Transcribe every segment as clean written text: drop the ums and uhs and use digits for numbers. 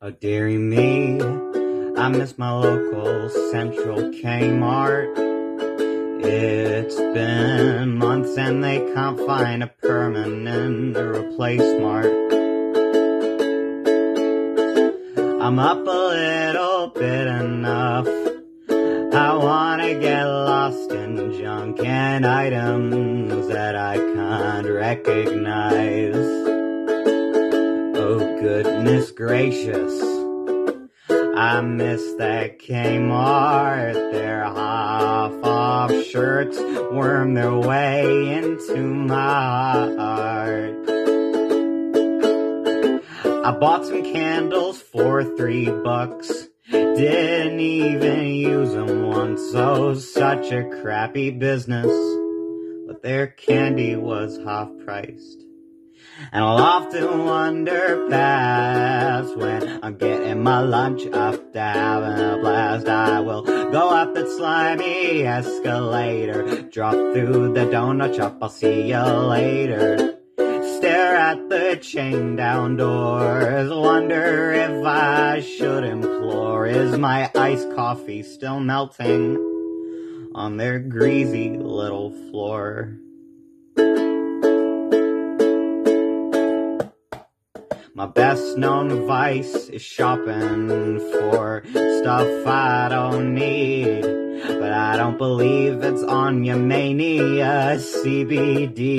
Oh, dearie me, I miss my local Central Kmart. It's been months and they can't find a permanent replacement. I'm up a little bit enough. I wanna get lost in junk and items that I can't recognize. Oh, goodness gracious, I miss that Kmart. Their half-off shirts worm their way into my heart. I bought some candles for $3. Didn't even use them once, so such a crappy business. But their candy was half-priced. And I'll often wonder past when I'm getting my lunch after having a blast. I will go up that slimy escalator, drop through the donut shop, I'll see you later. Stare at the chain down doors, wonder if I should implore. Is my iced coffee still melting on their greasy little floor? My best known vice is shopping for stuff I don't need, but I don't believe it's Anya Mania CBD.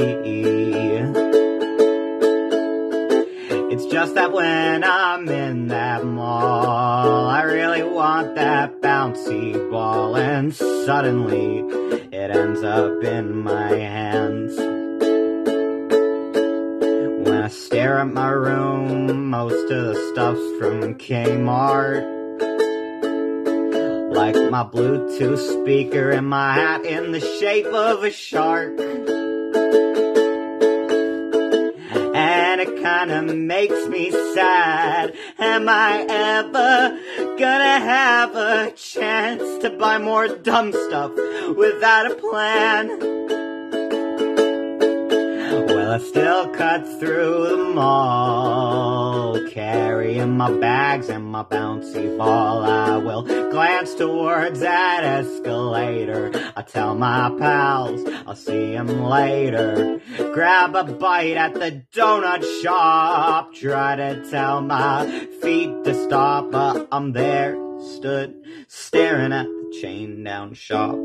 It's just that when I'm in that mall, I really want that bouncy ball, and suddenly it ends up in my hands. When I stare at my room, most of the stuff's from Kmart. Like my Bluetooth speaker and my hat in the shape of a shark. And it kinda makes me sad. Am I ever gonna have a chance to buy more dumb stuff without a plan? Well, I still cut through the mall, carrying my bags and my bouncy ball. I will glance towards that escalator. I tell my pals I'll see them later. Grab a bite at the donut shop. Try to tell my feet to stop, but I'm there, stood, staring at the chain down shop.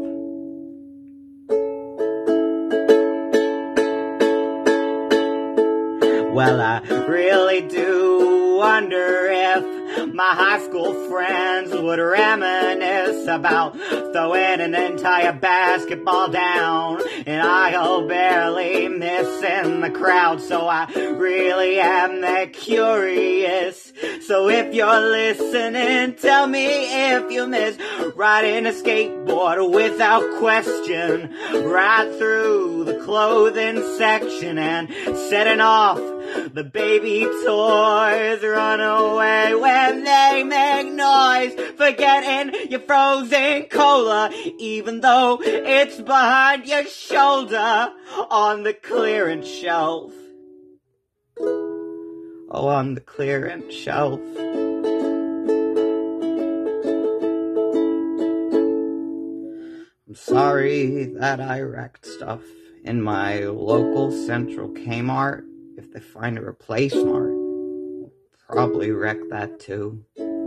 Well, I really do wonder if my high school friends would reminisce about throwing an entire basketball down an aisle, barely missing the crowd. So I really am that curious. So if you're listening, tell me if you miss riding a skateboard without question, right through the clothing section and setting off the baby toys. Run away when they make noise, forgetting your frozen cola, even though it's behind your shoulder on the clearance shelf. Oh, on the clearance shelf. I'm sorry that I wrecked stuff in my local Central Kmart. If they find a replacement, we'll probably wreck that too.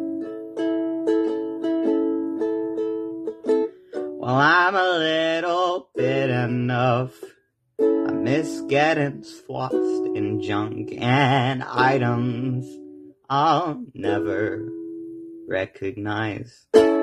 Well, I'm a little bit enough. I miss getting swathed in junk and items I'll never recognize.